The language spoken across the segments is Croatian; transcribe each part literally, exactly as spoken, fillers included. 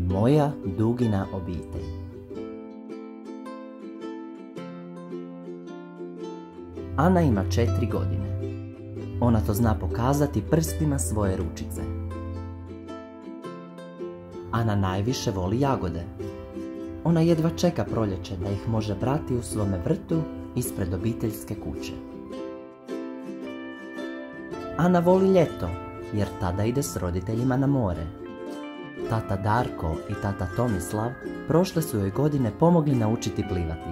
Moja Dugina obitelj. Ana ima četiri godine. Ona to zna pokazati prstima svoje ručice. Ana najviše voli jagode. Ona jedva čeka proljeće da ih može brati u svome vrtu ispred obiteljske kuće. Ana voli ljeto, jer tada ide s roditeljima na more. Tata Darko i tata Tomislav prošle su joj godine pomogli naučiti plivati.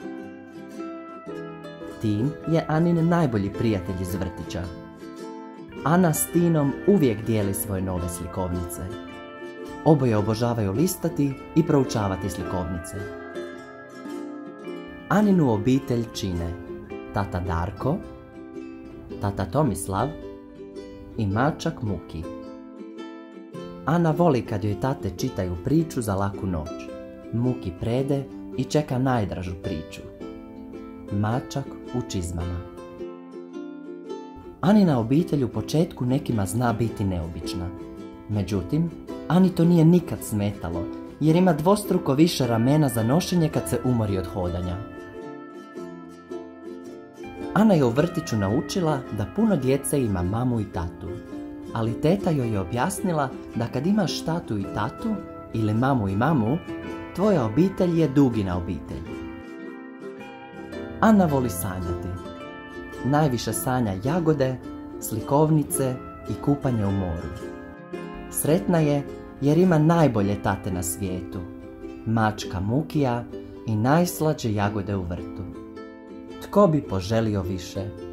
Tin je Anin najbolji prijatelj iz vrtića. Ana s Tinom uvijek dijeli svoje nove slikovnice. Oboje obožavaju listati i proučavati slikovnice. Aninu obitelj čine tata Darko, tata Tomislav i mačak Muki. Ana voli kad joj tate čitaju priču za laku noć. Muki prede i čeka najdražu priču. Mačak u čizmama. Anina obitelj u početku nekima zna biti neobična. Međutim, Ani to nije nikad smetalo, jer ima dvostruko više ramena za nošenje kad se umori od hodanja. Ana je u vrtiću naučila da puno djece ima mamu i tatu, ali teta joj je objasnila da kad imaš tatu i tatu, ili mamu i mamu, tvoja obitelj je Dugina obitelj. Ana voli sanjati. Najviše sanja jagode, slikovnice i kupanje u moru. Sretna je jer ima najbolje tate na svijetu, mačka Mukija i najslađe jagode u vrtu. Tko bi poželio više?